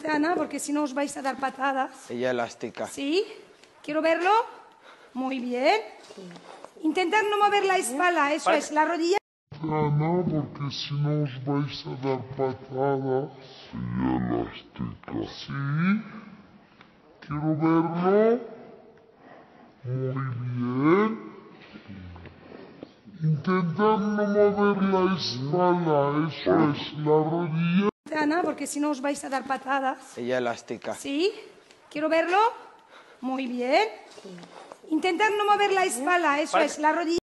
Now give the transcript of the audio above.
Ana, porque si no os vais a dar patadas. Ella elástica. ¿Sí? Quiero verlo. Muy bien. Intentar no mover la espalda, eso es, la rodilla. Ana, porque si no os vais a dar patadas. Ella elástica. Sí. Quiero verlo. Muy bien. Intentar no mover la espalda, eso es, la rodilla. Ana, porque si no os vais a dar patadas. Ella elástica. ¿Sí? Quiero verlo. Muy bien. Intentar no mover la espalda, eso es, la rodilla.